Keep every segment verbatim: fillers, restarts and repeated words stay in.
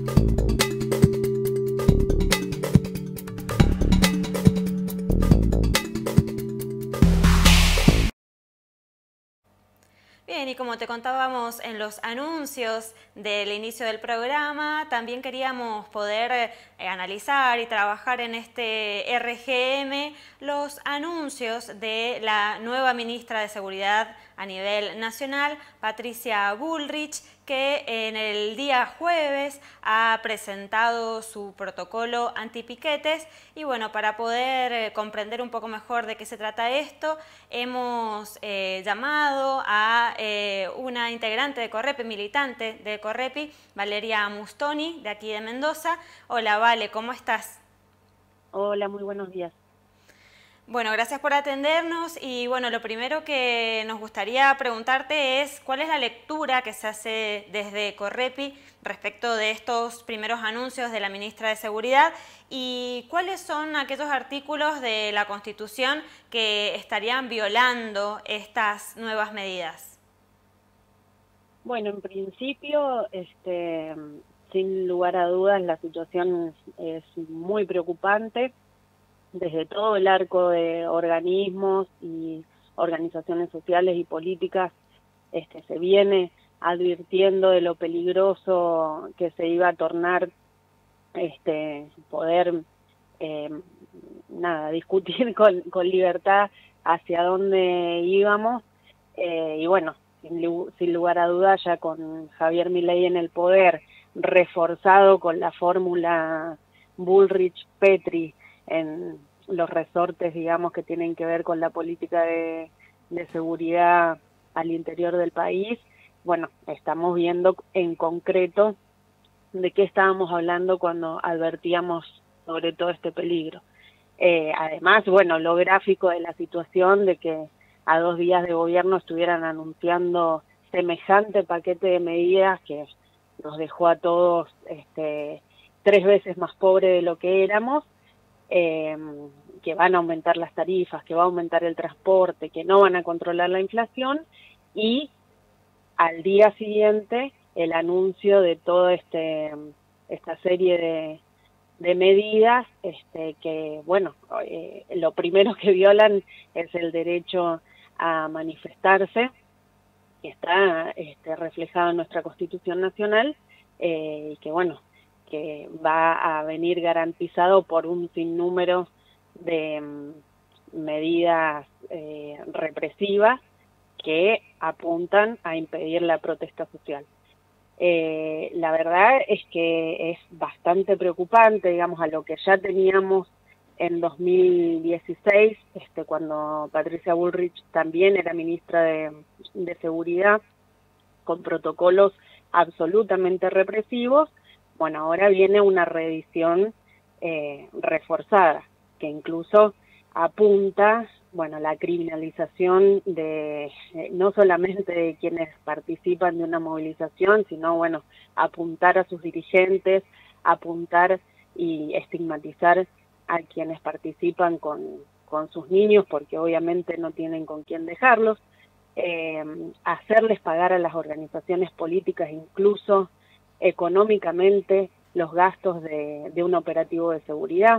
Bien, y como te contábamos en los anuncios del inicio del programa, también queríamos poder eh, analizar y trabajar en este R G M los anuncios de la nueva ministra de Seguridad a nivel nacional, Patricia Bullrich, que en el día jueves ha presentado su protocolo antipiquetes. Y bueno, para poder eh, comprender un poco mejor de qué se trata esto, hemos eh, llamado a eh, una integrante de Correpi, militante de Correpi, Valeria Mustoni, de aquí de Mendoza. Hola, Vale, ¿cómo estás? Hola, muy buenos días. Bueno, gracias por atendernos y bueno, lo primero que nos gustaría preguntarte es ¿cuál es la lectura que se hace desde Correpi respecto de estos primeros anuncios de la ministra de Seguridad y cuáles son aquellos artículos de la Constitución que estarían violando estas nuevas medidas? Bueno, en principio, este, sin lugar a dudas, la situación es muy preocupante. Desde todo el arco de organismos y organizaciones sociales y políticas este, se viene advirtiendo de lo peligroso que se iba a tornar este, poder eh, nada, discutir con, con libertad hacia dónde íbamos. Eh, y bueno, sin, sin lugar a dudas, ya con Javier Milei en el poder, reforzado con la fórmula Bullrich-Petri en los resortes, digamos, que tienen que ver con la política de, de seguridad al interior del país, bueno, estamos viendo en concreto de qué estábamos hablando cuando advertíamos sobre todo este peligro. Eh, además, bueno, lo gráfico de la situación de que a dos días de gobierno estuvieran anunciando semejante paquete de medidas que nos dejó a todos este, tres veces más pobres de lo que éramos, eh, que van a aumentar las tarifas, que va a aumentar el transporte, que no van a controlar la inflación, y al día siguiente el anuncio de toda este, esta serie de, de medidas este, que, bueno, eh, lo primero que violan es el derecho a manifestarse, que está este, reflejado en nuestra Constitución Nacional, eh, y que, bueno, que va a venir garantizado por un sinnúmero de um, medidas eh, represivas que apuntan a impedir la protesta social. Eh, la verdad es que es bastante preocupante, digamos, a lo que ya teníamos en dos mil dieciséis, este, cuando Patricia Bullrich también era ministra de, de Seguridad, con protocolos absolutamente represivos. Bueno, ahora viene una reedición eh, reforzada, que incluso apunta, bueno, la criminalización de eh, no solamente de quienes participan de una movilización, sino, bueno, apuntar a sus dirigentes, apuntar y estigmatizar a quienes participan con, con sus niños, porque obviamente no tienen con quién dejarlos, eh, hacerles pagar a las organizaciones políticas, incluso económicamente, los gastos de, de un operativo de seguridad.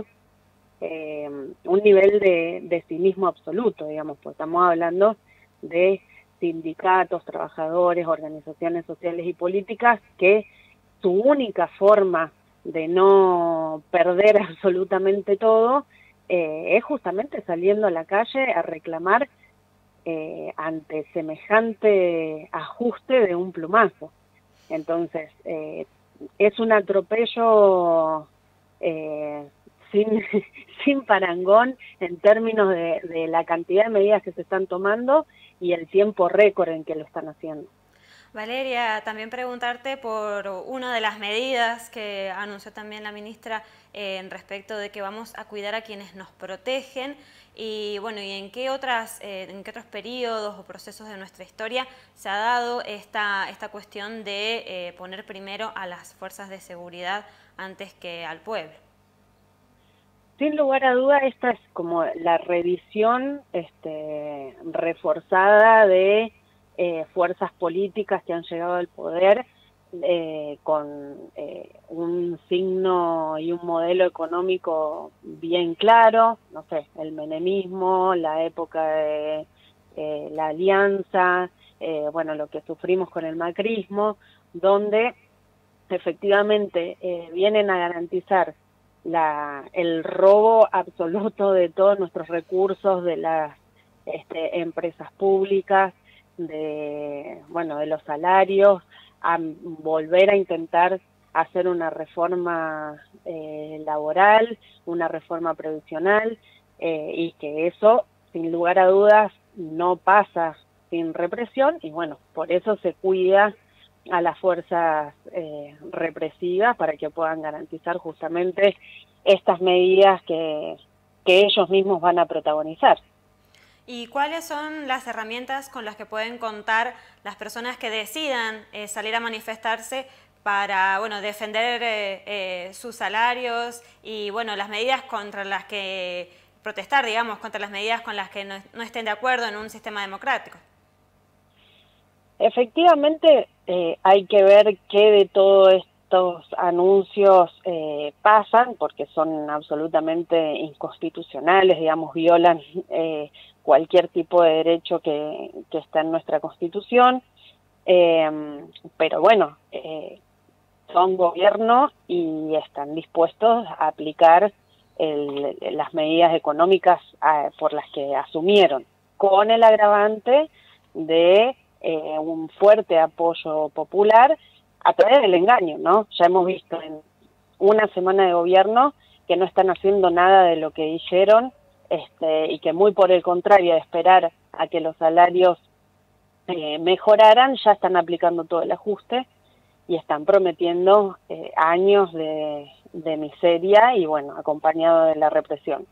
Eh, un nivel de, de cinismo absoluto, digamos, pues estamos hablando de sindicatos, trabajadores, organizaciones sociales y políticas que su única forma de no perder absolutamente todo eh, es justamente saliendo a la calle a reclamar eh, ante semejante ajuste de un plumazo. Entonces, eh, es un atropello eh, sin, sin parangón en términos de, de la cantidad de medidas que se están tomando y el tiempo récord en que lo están haciendo. Valeria, también preguntarte por una de las medidas que anunció también la ministra eh, en respecto de que vamos a cuidar a quienes nos protegen y bueno, y en qué otras, eh, en qué otros periodos o procesos de nuestra historia se ha dado esta, esta cuestión de eh, poner primero a las fuerzas de seguridad antes que al pueblo. Sin lugar a duda, esta es como la revisión este, reforzada de eh, fuerzas políticas que han llegado al poder eh, con eh, un un signo y un modelo económico bien claro, no sé, el menemismo, la época de eh, la alianza, eh, bueno, lo que sufrimos con el macrismo, donde efectivamente eh, vienen a garantizar la, el robo absoluto de todos nuestros recursos, de las este, empresas públicas, de, bueno, de los salarios, a volver a intentar hacer una reforma eh, laboral, una reforma previsional, eh, y que eso, sin lugar a dudas, no pasa sin represión, y bueno, por eso se cuida a las fuerzas eh, represivas para que puedan garantizar justamente estas medidas que, que ellos mismos van a protagonizar. ¿Y cuáles son las herramientas con las que pueden contar las personas que decidan eh, salir a manifestarse para, bueno, defender eh, eh, sus salarios y, bueno, las medidas contra las que protestar, digamos, contra las medidas con las que no, no estén de acuerdo en un sistema democrático? Efectivamente, eh, hay que ver qué de todos estos anuncios eh, pasan, porque son absolutamente inconstitucionales, digamos, violan eh, cualquier tipo de derecho que, que está en nuestra Constitución, eh, pero bueno, eh, son gobierno y están dispuestos a aplicar el, las medidas económicas a, por las que asumieron, con el agravante de Eh, un fuerte apoyo popular a través del engaño, ¿no? Ya hemos visto en una semana de gobierno que no están haciendo nada de lo que dijeron, este, y que muy por el contrario de esperar a que los salarios eh, mejoraran, ya están aplicando todo el ajuste y están prometiendo eh, años de, de miseria y bueno, acompañado de la represión.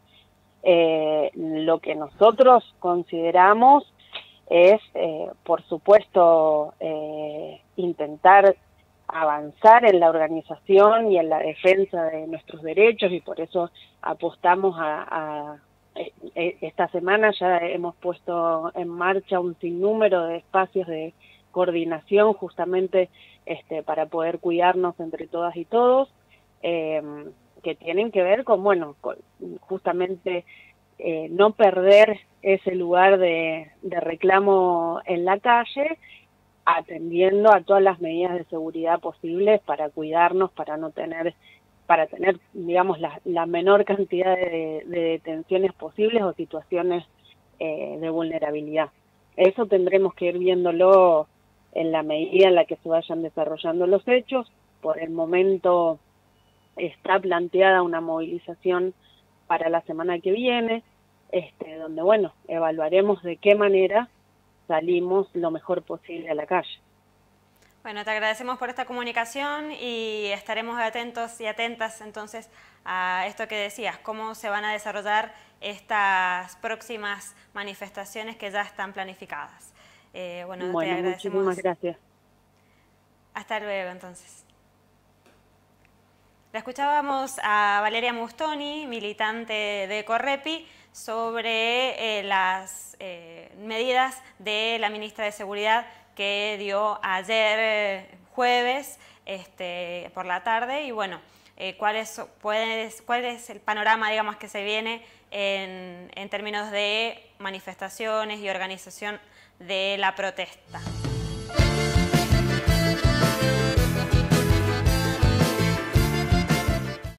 Eh, lo que nosotros consideramos es, eh, por supuesto, eh, intentar avanzar en la organización y en la defensa de nuestros derechos, y por eso apostamos a, a eh, esta semana ya hemos puesto en marcha un sinnúmero de espacios de coordinación justamente este, para poder cuidarnos entre todas y todos, eh, que tienen que ver con, bueno, con justamente Eh, no perder ese lugar de, de reclamo en la calle, atendiendo a todas las medidas de seguridad posibles para cuidarnos, para no tener, para tener, digamos, la, la menor cantidad de, de detenciones posibles o situaciones eh, de vulnerabilidad. Eso tendremos que ir viéndolo en la medida en la que se vayan desarrollando los hechos. Por el momento está planteada una movilización para la semana que viene, este, donde, bueno, evaluaremos de qué manera salimos lo mejor posible a la calle. Bueno, te agradecemos por esta comunicación y estaremos atentos y atentas entonces a esto que decías, cómo se van a desarrollar estas próximas manifestaciones que ya están planificadas. Eh, bueno, bueno, te agradecemos. Muchísimas gracias. Hasta luego, entonces. La escuchábamos a Valeria Mustoni, militante de Correpi, sobre eh, las eh, medidas de la ministra de Seguridad que dio ayer eh, jueves este, por la tarde y bueno, eh, cuál, es, puedes, cuál es el panorama, digamos, que se viene en, en términos de manifestaciones y organización de la protesta.